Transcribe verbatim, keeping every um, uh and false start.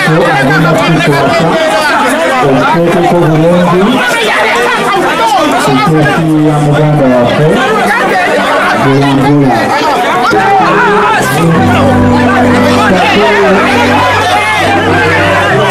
algunas cosas, el poco Burundi, siempre estuvamos dando a hacer de Angola. Thank you.